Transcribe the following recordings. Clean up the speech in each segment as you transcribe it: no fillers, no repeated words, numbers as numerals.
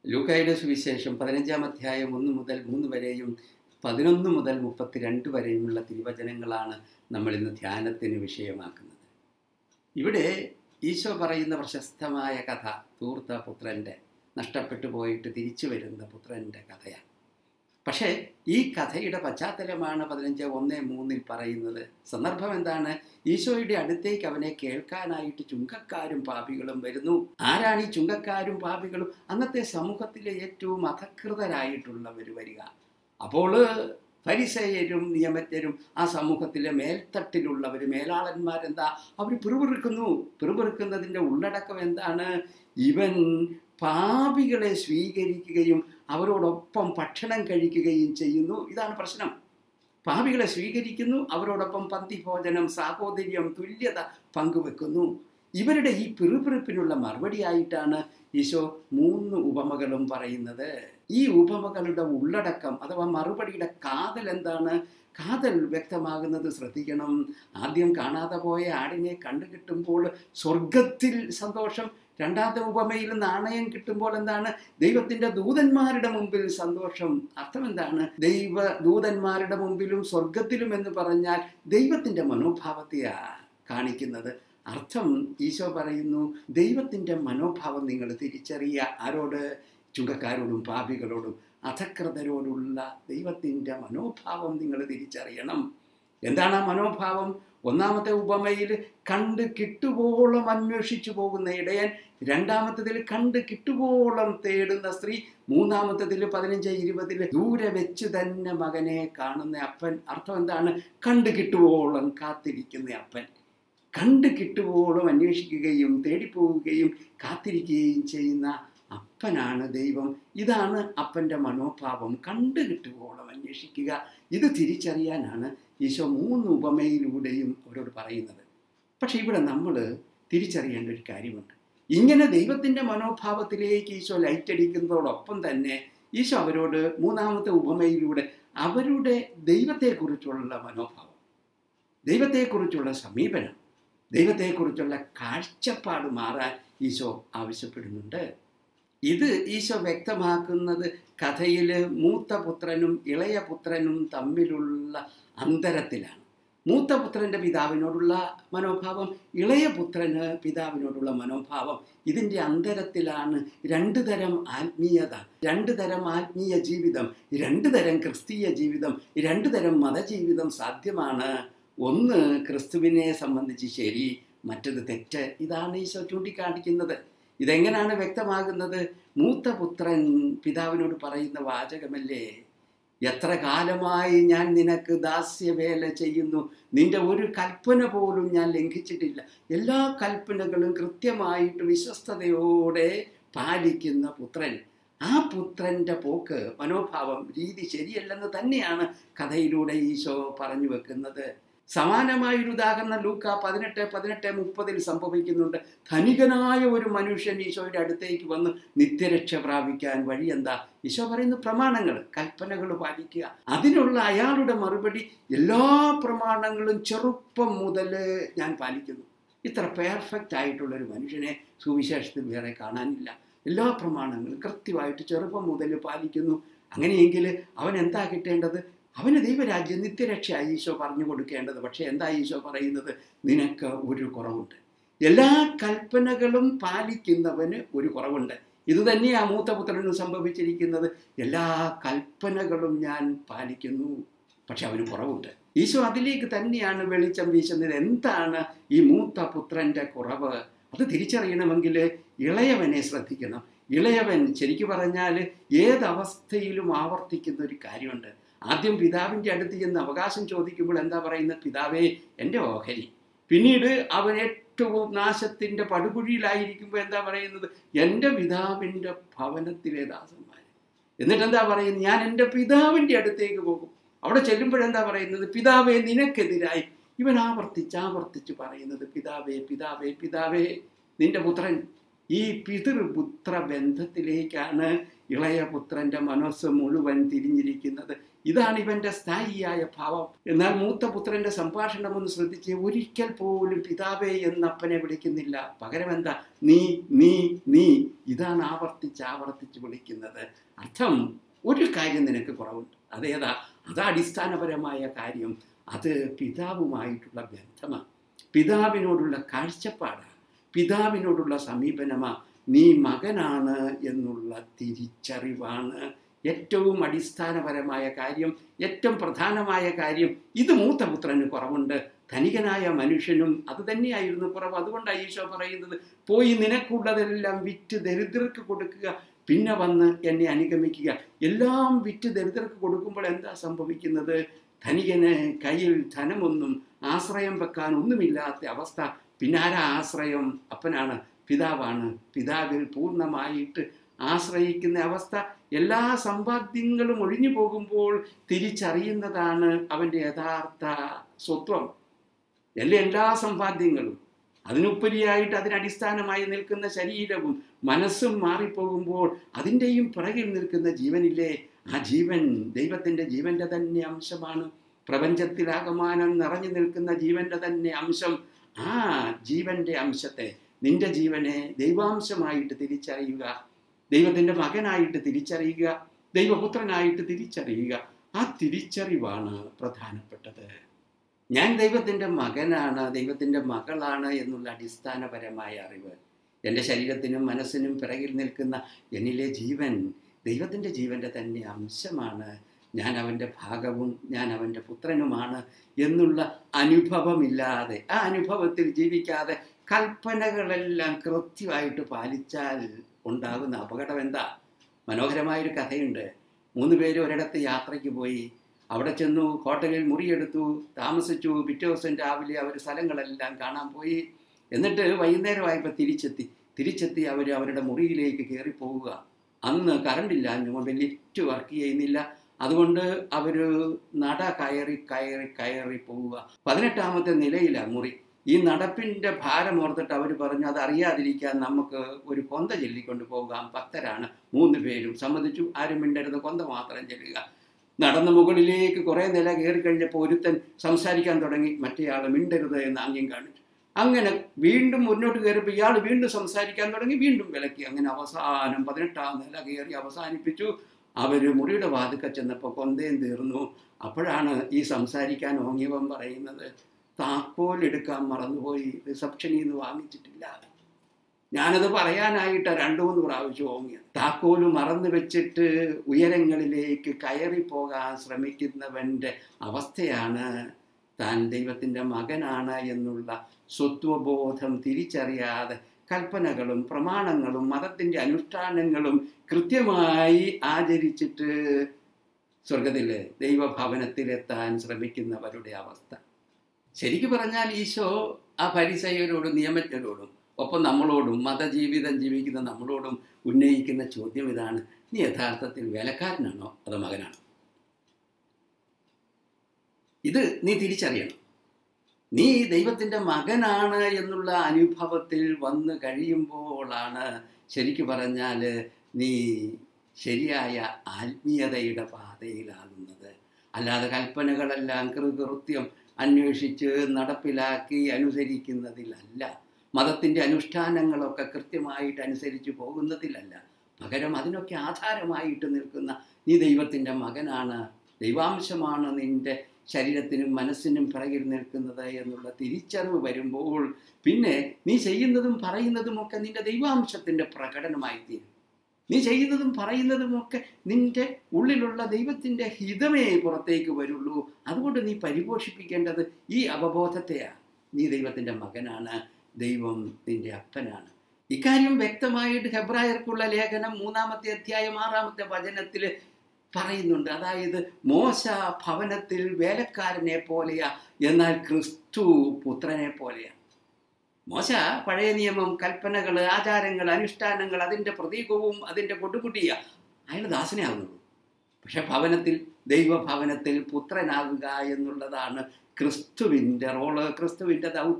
ലൂക്കായുടെ സുവിശേഷം 15-ാം അധ്യായം 1 മുതൽ 3 വരെയും 11 മുതൽ 32 വരെയുമുള്ള തിരുവചനങ്ങളാണ് നമ്മൾ ഇന്ന് ധ്യാനത്തിന് വിഷയമാക്കുന്നത്. ഇവിടെ ഈശോ പറയുന്ന പ്രശസ്തമായ കഥ ധൂർത്ത പുത്രൻ്റെ, നഷ്ടപ്പെട്ടു പോയിട്ട് തിരിച്ചു വരുന്ന പുത്രൻ്റെ കഥയാണ്. പക്ഷേ ഈ കഥയുടെ പശ്ചാത്തലമാണ് 15:1-3 പറയുന്നത്. സന്ദർഭം എന്താണ്? ഈശോയുടെ അടുത്തേക്ക് അവനെ കേൾക്കാനായിട്ട് ചുങ്കക്കാരും പാപികളും വരുന്നു. ആരാണ് ഈ ചുങ്കക്കാരും പാപികളും? അന്നത്തെ സമൂഹത്തിലെ ഏറ്റവും അധകൃതരായിട്ടുള്ളവർ വരിക. അപ്പോൾ ഫരിസേയരും നിയമജ്ഞരും, ആ സമൂഹത്തിലെ മേൽത്തട്ടിലുള്ളവർ, മേലാളന്മാരെന്താ? അവർ പിറുപിറുക്കുന്നതിൻ്റെ ഉള്ളടക്കം എന്താണ്? ഇവൻ പാപികളെ സ്വീകരിക്കുകയും അവരോടൊപ്പം ഭക്ഷണം കഴിക്കുകയും ചെയ്യുന്നു. ഇതാണ് പ്രശ്നം. പാപികളെ സ്വീകരിക്കുന്നു, അവരോടൊപ്പം പന്തിഭോജനം, സാഹോദര്യം, തുല്യത പങ്കുവെക്കുന്നു. ഇവരുടെ ഈ പിറുപിറുപ്പിനുള്ള മറുപടിയായിട്ടാണ് ഈശോ 3 ഉപമകളും പറയുന്നത്. ഈ ഉപമകളുടെ ഉള്ളടക്കം അഥവാ മറുപടിയുടെ കാതൽ എന്താണ്? കാതൽ വ്യക്തമാകുന്നത് ശ്രദ്ധിക്കണം. ആദ്യം കാണാതെ പോയ ആടിനെ കണ്ടുകിട്ടുമ്പോൾ സ്വർഗത്തിൽ സന്തോഷം. രണ്ടാമത്തെ ഉപമയിൽ നാണയം കിട്ടുമ്പോൾ എന്താണ്? ദൈവത്തിൻ്റെ ദൂതന്മാരുടെ മുമ്പിൽ സന്തോഷം. അർത്ഥം എന്താണ്? ദൈവ ദൂതന്മാരുടെ മുമ്പിലും സ്വർഗത്തിലും എന്ന് പറഞ്ഞാൽ ദൈവത്തിൻ്റെ മനോഭാവത്തെയാണ് കാണിക്കുന്നത്. അർത്ഥം ഈശോ പറയുന്നു, ദൈവത്തിൻ്റെ മനോഭാവം നിങ്ങൾ തിരിച്ചറിയുക. ആരോട്? ചുങ്കക്കാരോടും പാപികളോടും അധകൃതരോടുള്ള ദൈവത്തിൻ്റെ മനോഭാവം നിങ്ങൾ തിരിച്ചറിയണം. എന്താണ് ആ മനോഭാവം? ഒന്നാമത്തെ ഉപമയിൽ കണ്ട് കിട്ടുവോളം അന്വേഷിച്ചു പോകുന്ന ഇടയൻ, രണ്ടാമത്തതിൽ കണ്ട് കിട്ടുവോളം തേടുന്ന സ്ത്രീ, മൂന്നാമത്തതിൽ 15-20 ദൂരെ വെച്ച് തന്നെ മകനെ കാണുന്ന അപ്പൻ. അർത്ഥം എന്താണ്? കണ്ട് കിട്ടുവോളം കാത്തിരിക്കുന്ന അപ്പൻ. കണ്ട് കിട്ടുവോളം അന്വേഷിക്കുകയും തേടിപ്പോവുകയും കാത്തിരിക്കുകയും ചെയ്യുന്ന അപ്പനാണ് ദൈവം. ഇതാണ് അപ്പൻ്റെ മനോഭാവം. കണ്ടു കിട്ടുവോളം അന്വേഷിക്കുക. ഇത് തിരിച്ചറിയാനാണ് ഈശോ 3 ഉപമയിലൂടെയും അവരോട് പറയുന്നത്. പക്ഷെ ഇവിടെ നമ്മൾ തിരിച്ചറിയേണ്ട ഒരു കാര്യമുണ്ട്. ഇങ്ങനെ ദൈവത്തിൻ്റെ മനോഭാവത്തിലേക്ക് ഈശോ ലൈറ്റ് അടിക്കുന്നതോടൊപ്പം തന്നെ ഈശോ അവരോട് 3-ാമത്തെ ഉപമയിലൂടെ അവരുടെ ദൈവത്തെക്കുറിച്ചുള്ള മനോഭാവം, ദൈവത്തെക്കുറിച്ചുള്ള സമീപനം, ദൈവത്തെക്കുറിച്ചുള്ള കാഴ്ചപ്പാട് മാറാൻ ഈശോ ആവശ്യപ്പെടുന്നുണ്ട്. ഇത് ഈശോ വ്യക്തമാക്കുന്നത് കഥയിൽ മൂത്ത പുത്രനും ഇളയ പുത്രനും തമ്മിലുള്ള അന്തരത്തിലാണ്. മൂത്ത പുത്രൻ്റെ പിതാവിനോടുള്ള മനോഭാവം, ഇളയ പുത്രന് പിതാവിനോടുള്ള മനോഭാവം, ഇതിൻ്റെ അന്തരത്തിലാണ് 2 തരം ആത്മീയത, 2 തരം ആത്മീയ ജീവിതം, 2 തരം ക്രിസ്തീയ ജീവിതം, 2 തരം മതജീവിതം സാധ്യമാണ്. ഒന്ന് ക്രിസ്തുവിനെ സംബന്ധിച്ച് ശരി, മറ്റത് തെറ്റ്. ഇതാണ് ഈശോ ചൂണ്ടിക്കാണിക്കുന്നത്. ഇതെങ്ങനെയാണ് വ്യക്തമാകുന്നത്? മൂത്ത പുത്രൻ പിതാവിനോട് പറയുന്ന വാചകമല്ലേ, എത്ര കാലമായി ഞാൻ നിനക്ക് ദാസ്യവേല ചെയ്യുന്നു, നിന്റെ ഒരു കൽപ്പന പോലും ഞാൻ ലംഘിച്ചിട്ടില്ല. എല്ലാ കൽപ്പനകളും കൃത്യമായിട്ട് വിശ്വസ്തയോടെ പാലിക്കുന്ന പുത്രൻ. ആ പുത്രൻ്റെ പോക്ക്, മനോഭാവം, രീതി ശരിയല്ലെന്ന് തന്നെയാണ് കഥയിലൂടെ ഈശോ പറഞ്ഞു വെക്കുന്നത്. സമാനമായൊരു ഉദാഹരണം ലൂക്ക 18:30 സംഭവിക്കുന്നുണ്ട്. ധനികനായ ഒരു മനുഷ്യൻ ഈശോയുടെ അടുത്തേക്ക് വന്ന് നിത്യരക്ഷ പ്രാപിക്കാൻ വഴി എന്താ? ഈശോ പറയുന്ന പ്രമാണങ്ങൾ, കൽപ്പനകൾ പാലിക്കുക. അതിനുള്ള അയാളുടെ മറുപടി, എല്ലാ പ്രമാണങ്ങളും ചെറുപ്പം മുതൽ ഞാൻ പാലിക്കുന്നു. ഇത്ര പെർഫെക്റ്റ് ആയിട്ടുള്ളൊരു മനുഷ്യനെ സുവിശേഷത്തിൽ വേറെ കാണാനില്ല. എല്ലാ പ്രമാണങ്ങളും കൃത്യമായിട്ട് ചെറുപ്പം മുതൽ പാലിക്കുന്നു. അങ്ങനെയെങ്കിൽ അവൻ എന്താ കിട്ടേണ്ടത്? അവന് ദൈവരാജ്യം, നിത്യരക്ഷയായി ഈശോ പറഞ്ഞു കൊടുക്കേണ്ടത്. പക്ഷേ എന്താ ഈശോ പറയുന്നത്? നിനക്ക് ഒരു കുറവുണ്ട്. എല്ലാ കൽപ്പനകളും പാലിക്കുന്നവന് ഒരു കുറവുണ്ട്. ഇതുതന്നെയാണ് മൂത്തപുത്രനും സംഭവിച്ചിരിക്കുന്നത്. എല്ലാ കൽപ്പനകളും ഞാൻ പാലിക്കുന്നു, പക്ഷെ അവന് കുറവുണ്ട്. ഈശോ അതിലേക്ക് തന്നെയാണ് വെളിച്ചം വീശുന്നത്. എന്താണ് ഈ മൂത്ത പുത്രൻ്റെ കുറവ്? അത് തിരിച്ചറിയണമെങ്കിൽ ഇളയവനെ ശ്രദ്ധിക്കണം. ഇളയവൻ ശരിക്കു പറഞ്ഞാൽ ഏതവസ്ഥയിലും ആവർത്തിക്കുന്ന ഒരു കാര്യമുണ്ട്. ആദ്യം പിതാവിൻ്റെ അടുത്ത് ചെന്ന് അവകാശം ചോദിക്കുമ്പോൾ എന്താ പറയുന്നത്? പിതാവേ, എൻ്റെ ഓഹരി. പിന്നീട് അവൻ ഏറ്റവും നാശത്തിൻ്റെ പടുകുഴിയിലായിരിക്കുമ്പോൾ എന്താ പറയുന്നത്? എൻ്റെ പിതാവിൻ്റെ ഭവനത്തിലെ ദാസന്മാർ. എന്നിട്ട് എന്താ പറയുന്നത്? ഞാൻ എൻ്റെ പിതാവിൻ്റെ അടുത്തേക്ക് പോകും. അവിടെ ചെല്ലുമ്പോഴെന്താ പറയുന്നത്? പിതാവേ, നിനക്കെതിരായി. ഇവൻ ആവർത്തിച്ച് പറയുന്നത്, പിതാവേ, പിതാവേ, പിതാവേ, നിൻ്റെ പുത്രൻ ഈ പിതൃപുത്ര ബന്ധത്തിലേക്കാണ് ഇളയ പുത്രൻ്റെ മനസ്സ് മുഴുവൻ തിരിഞ്ഞിരിക്കുന്നത്. ഇതാണ് ഇവൻ്റെ സ്ഥായിയായ ഭാവം. എന്നാൽ മൂത്ത പുത്രൻ്റെ സംഭാഷണം ഒന്ന് ശ്രദ്ധിച്ച്, ഒരിക്കൽ പോലും പിതാവേ എന്നപ്പനെ വിളിക്കുന്നില്ല. പകരം എന്താ? നീ നീ നീ. ഇതാണ് ആവർത്തിച്ച് വിളിക്കുന്നത്. അർത്ഥം, ഒരു കാര്യം നിനക്ക് കുറവുണ്ട്. അതേതാ? അതാ അടിസ്ഥാനപരമായ കാര്യം. അത് പിതാവുമായിട്ടുള്ള ബന്ധമാണ്, പിതാവിനോടുള്ള കാഴ്ചപ്പാടാണ്, പിതാവിനോടുള്ള സമീപനമാണ്. നീ മകനാണ് എന്നുള്ള തിരിച്ചറിവാണ് ഏറ്റവും അടിസ്ഥാനപരമായ കാര്യം, ഏറ്റവും പ്രധാനമായ കാര്യം. ഇത് മൂത്ത പുത്രന് കുറവുണ്ട്. ധനികനായ മനുഷ്യനും അത് തന്നെയായിരുന്നു കുറവ്. അതുകൊണ്ടാണ് ഈശോ പറയുന്നത്, പോയി നിനക്കുള്ളതെല്ലാം വിറ്റ് ദരിദ്രർക്ക് കൊടുക്കുക, പിന്നെ വന്ന് എന്നെ അനുഗമിക്കുക. എല്ലാം വിറ്റ് ദരിദ്രർക്ക് കൊടുക്കുമ്പോൾ എന്താ സംഭവിക്കുന്നത്? ധനികന് കയ്യിൽ ധനമൊന്നും, ആശ്രയം വെക്കാൻ ഒന്നുമില്ലാത്ത അവസ്ഥ. പിന്നെ ആരാ ആശ്രയം? അപ്പനാണ്, പിതാവാണ്. പിതാവിൽ പൂർണ്ണമായിട്ട് ആശ്രയിക്കുന്ന അവസ്ഥ. എല്ലാ സമ്പാദ്യങ്ങളും ഒഴിഞ്ഞു പോകുമ്പോൾ തിരിച്ചറിയുന്നതാണ് അവൻ്റെ യഥാർത്ഥ സ്വത്വം. എല്ലാ സമ്പാദ്യങ്ങളും, അതിനുപരിയായിട്ട് അതിനടിസ്ഥാനമായി നിൽക്കുന്ന ശരീരവും മനസ്സും മാറിപ്പോകുമ്പോൾ അതിൻ്റെയും പിറകിൽ നിൽക്കുന്ന ജീവനില്ലേ, ആ ജീവൻ ദൈവത്തിൻ്റെ ജീവൻ്റെ തന്നെ അംശമാണ്. പ്രപഞ്ചത്തിലാകമാനം നിറഞ്ഞു നിൽക്കുന്ന ജീവൻ്റെ തന്നെ അംശം. ആ ജീവൻ്റെ അംശത്തെ, നിന്റെ ജീവനെ ദൈവാംശമായിട്ട് തിരിച്ചറിയുക, ദൈവത്തിൻ്റെ മകനായിട്ട് തിരിച്ചറിയുക, ദൈവപുത്രനായിട്ട് തിരിച്ചറിയുക. ആ തിരിച്ചറിവാണ് പ്രധാനപ്പെട്ടത്. ഞാൻ ദൈവത്തിൻ്റെ മകനാണ്, ദൈവത്തിൻ്റെ മകളാണ് എന്നുള്ള അടിസ്ഥാനപരമായ അറിവ്. എൻ്റെ ശരീരത്തിനും മനസ്സിനും പിറകിൽ നിൽക്കുന്ന എന്നിലെ ജീവൻ ദൈവത്തിൻ്റെ ജീവൻ്റെ തന്നെ അംശമാണ്. ഞാൻ അവൻ്റെ ഭാഗവും ഞാൻ അവൻ്റെ പുത്രനുമാണ് എന്നുള്ള അനുഭവമില്ലാതെ, ആ അനുഭവത്തിൽ ജീവിക്കാതെ കൽപ്പനകളെല്ലാം കൃത്യമായിട്ട് പാലിച്ചാൽ ഉണ്ടാകുന്ന അപകടം എന്താ? മനോഹരമായൊരു കഥയുണ്ട്. 3 പേര് ഒരിടത്ത് യാത്രയ്ക്ക് പോയി. അവിടെ ചെന്നു, ഹോട്ടലിൽ മുറിയെടുത്തു, താമസിച്ചു. പിറ്റേ ദിവസം രാവിലെ അവർ സ്ഥലങ്ങളെല്ലാം കാണാൻ പോയി. എന്നിട്ട് വൈകുന്നേരമായപ്പോൾ തിരിച്ചെത്തി അവർ അവരുടെ മുറിയിലേക്ക് കയറിപ്പോവുക. അന്ന് കറണ്ടില്ല, അതുകൊണ്ട് ലിഫ്റ്റ് വർക്ക് ചെയ്യുന്നില്ല. അതുകൊണ്ട് അവർ നട കയറി പോവുക. 18ാമത്തെ നിലയിലാണ് മുറി. ഈ നടപ്പിൻ്റെ ഭാരം ഓർത്തിട്ട് അവർ പറഞ്ഞു, അതറിയാതിരിക്കാൻ നമുക്ക് ഒരു കൊന്ത ചൊല്ലിക്കൊണ്ട് പോകാം. ഭക്തരാണ് 3 പേരും. സമ്മതിച്ചു. ആരും മിണ്ടരുത്, കൊന്ത മാത്രം ചെല്ലുക. നടന്ന മുകളിലേക്ക് കുറേ നില കയറി കഴിഞ്ഞപ്പോൾ ഒരുത്തൻ സംസാരിക്കാൻ തുടങ്ങി. മറ്റേയാൾ മിണ്ടരുത് എന്ന് ആംഗ്യം കാണിച്ചു. അങ്ങനെ വീണ്ടും മുന്നോട്ട് കയറിയപ്പോൾ ഇയാൾ വീണ്ടും സംസാരിക്കാൻ തുടങ്ങി, വീണ്ടും വിലക്കി. അങ്ങനെ അവസാനം 18ാം നില കയറി അവസാനിപ്പിച്ചു. അവർ മുറിയുടെ വാതിൽക്കൽ ചെന്നപ്പോൾ കൊന്തയും തീർന്നു. അപ്പോഴാണ് ഈ സംസാരിക്കാൻ ഓങ്ങിയവൻ പറയുന്നത്, താക്കോൽ എടുക്കാൻ മറന്നുപോയി, റിസപ്ഷനിൽ നിന്ന് വാങ്ങിച്ചിട്ടില്ല. ഞാനത് പറയാനായിട്ട് 2-3 പ്രാവശ്യം ഓങ്ങിയത്. താക്കോല് മറന്നു വെച്ചിട്ട് ഉയരങ്ങളിലേക്ക് കയറിപ്പോകാൻ ശ്രമിക്കുന്നവൻ്റെ അവസ്ഥയാണ് താൻ ദൈവത്തിൻ്റെ മകനാണ് എന്നുള്ള സ്വത്വബോധം തിരിച്ചറിയാതെ കൽപ്പനകളും പ്രമാണങ്ങളും മതത്തിൻ്റെ അനുഷ്ഠാനങ്ങളും കൃത്യമായി ആചരിച്ചിട്ട് സ്വർഗത്തിൽ ദൈവഭവനത്തിലെത്താൻ ശ്രമിക്കുന്നവരുടെ അവസ്ഥ. ശരിക്കു പറഞ്ഞാൽ ഈശോ ആ ഫരിസയരോടും നിയമജ്ഞരോടും ഒപ്പം നമ്മളോടും മതജീവിതം ജീവിക്കുന്ന നമ്മളോടും ഉന്നയിക്കുന്ന ചോദ്യം ഇതാണ്: നീ യഥാർത്ഥത്തിൽ വേലക്കാരനാണോ അതോ മകനാണോ? ഇത് നീ തിരിച്ചറിയണം. നീ ദൈവത്തിൻ്റെ മകനാണ് എന്നുള്ള അനുഭവത്തിൽ വന്നു കഴിയുമ്പോഴാണ് ശരിക്കു പറഞ്ഞാൽ നീ ശരിയായ ആത്മീയതയുടെ പാതയിലാകുന്നത്. അല്ലാതെ കൽപ്പനകളെല്ലാം കൃത്യം അന്വേഷിച്ച് നടപ്പിലാക്കി അനുസരിക്കുന്നതിലല്ല, മതത്തിൻ്റെ അനുഷ്ഠാനങ്ങളൊക്കെ കൃത്യമായിട്ട് അനുസരിച്ച് പോകുന്നതിലല്ല. പകരം അതിനൊക്കെ ആധാരമായിട്ട് നിൽക്കുന്ന നീ ദൈവത്തിൻ്റെ മകനാണ്, ദൈവാംശമാണ് നിൻ്റെ ശരീരത്തിനും മനസ്സിനും പിറകിൽ നിൽക്കുന്നത് എന്നുള്ള തിരിച്ചറിവ് വരുമ്പോൾ പിന്നെ നീ ചെയ്യുന്നതും പറയുന്നതുമൊക്കെ നിൻ്റെ ദൈവാംശത്തിൻ്റെ പ്രകടനമായി തീരും. നീ ചെയ്യുന്നതും പറയുന്നതുമൊക്കെ നിൻ്റെ ഉള്ളിലുള്ള ദൈവത്തിൻ്റെ ഹിതമേ പുറത്തേക്ക് വരുള്ളൂ. അതുകൊണ്ട് നീ പരിപോഷിപ്പിക്കേണ്ടത് ഈ അവബോധത്തെയാണ്. നീ ദൈവത്തിൻ്റെ മകനാണ്, ദൈവം നിൻ്റെ അപ്പനാണ്. ഇക്കാര്യം വ്യക്തമായിട്ട് ഹെബ്രായർക്കുള്ള ലേഖനം 3-ാമത്തെ അധ്യായം 6-ാമത്തെ വചനത്തിൽ പറയുന്നുണ്ട്. അതായത് മോശ ഭവനത്തിൽ വേലക്കാരനെ പോലെയാ, എന്നാൽ ക്രിസ്തു പുത്രനെ പോലെയാണ്. മോശ പഴയ നിയമം, കൽപ്പനകൾ, ആചാരങ്ങൾ, അനുഷ്ഠാനങ്ങൾ, അതിൻ്റെ പ്രതീകവും അതിൻ്റെ കൊടുകുട്ടിയ അയാൾ ദാസനെ ആകുന്നുള്ളൂ. പക്ഷെ ഭവനത്തിൽ, ദൈവഭവനത്തിൽ പുത്രനാകുക എന്നുള്ളതാണ് ക്രിസ്തുവിൻ്റെ റോള്, ക്രിസ്തുവിൻ്റെ ദൗത്യം.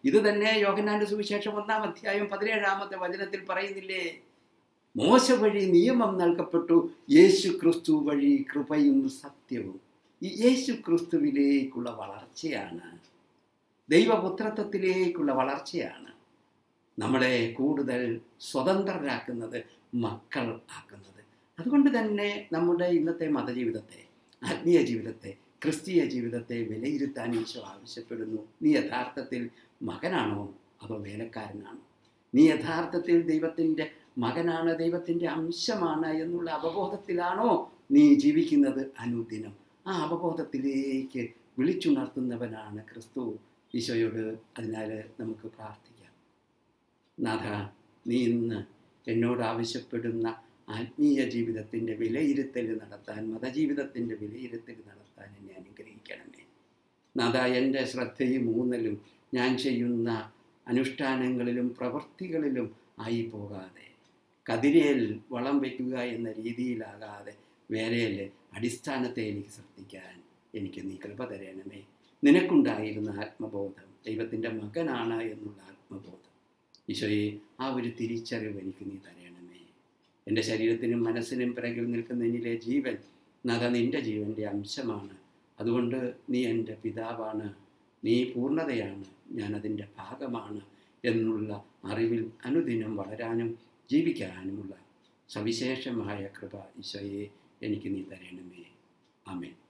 ഇത് തന്നെ യോഹന്നാന്റെ സുവിശേഷം 1-ാം അധ്യായം 17-ാമത്തെ വചനത്തിൽ പറയുന്നില്ലേ? മോശ വഴി നിയമം നൽകപ്പെട്ടു, യേശു ക്രിസ്തു വഴി കൃപയും സത്യവും. ഈ യേശു ക്രിസ്തുവിലേക്കുള്ള വളർച്ചയാണ്, ദൈവപുത്രത്വത്തിലേക്കുള്ള വളർച്ചയാണ് നമ്മളെ കൂടുതൽ സ്വതന്ത്രരാക്കുന്നത്, മക്കൾ ആക്കുന്നത്. അതുകൊണ്ട് തന്നെ നമ്മുടെ ഇന്നത്തെ മതജീവിതത്തെ, ആത്മീയ ജീവിതത്തെ, ക്രിസ്തീയ ജീവിതത്തെ വിലയിരുത്താൻ ഈശോ ആവശ്യപ്പെടുന്നു. നീ യഥാർത്ഥത്തിൽ മകനാണോ അതോ വേലക്കാരനാണോ? നീ യഥാർത്ഥത്തിൽ ദൈവത്തിൻ്റെ മകനാണ്, ദൈവത്തിൻ്റെ അംശമാണ് എന്നുള്ള അവബോധത്തിലാണോ നീ ജീവിക്കുന്നത് അനുദിനം? ആ അവബോധത്തിലേക്ക് വിളിച്ചുണർത്തുന്നവനാണ് ക്രിസ്തു. ഈശോയോട് അതിനാൽ നമുക്ക് പ്രാർത്ഥിക്കാം. നാഥ, നീ ഇന്ന് എന്നോട് ആവശ്യപ്പെടുന്ന ആത്മീയ ജീവിതത്തിൻ്റെ വിലയിരുത്തൽ നടത്താൻ, മതജീവിതത്തിൻ്റെ വിലയിരുത്തൽ നടത്താൻ എന്നെ അനുഗ്രഹിക്കണമേ. നാഥ, എൻ്റെ ശ്രദ്ധയും ഊന്നലും ഞാൻ ചെയ്യുന്ന അനുഷ്ഠാനങ്ങളിലും പ്രവൃത്തികളിലും ആയി പോകാതെ, കതിരേൽ വളം വയ്ക്കുക എന്ന രീതിയിലാകാതെ വേറെയല്ലേ അടിസ്ഥാനത്തെ എനിക്ക് ശ്രദ്ധിക്കാൻ എനിക്ക് നീ കൃപ തരണമേ. നിനക്കുണ്ടായിരുന്ന ആത്മബോധം, ദൈവത്തിൻ്റെ മകനാണ് എന്നുള്ള ആത്മബോധം, ഈശോയെ, ആ ഒരു തിരിച്ചറിവ് എനിക്ക് നീ തരണമേ. എൻ്റെ ശരീരത്തിനും മനസ്സിനും പിറകിൽ നിൽക്കുന്ന എന്നിലെ ജീവൻ, നാഥ, നിൻ്റെ ജീവൻ്റെ അംശമാണ്. അതുകൊണ്ട് നീ എൻ്റെ പിതാവാണ്, നീ പൂർണ്ണതയാണ്, ഞാനതിൻ്റെ ഭാഗമാണ് എന്നുള്ള അറിവിൽ അനുദിനം വളരാനും ജീവിക്കാനുമുള്ള സവിശേഷമായ കൃപ ഈശോയെ എനിക്ക് നീ തരണമേ. ആമേൻ.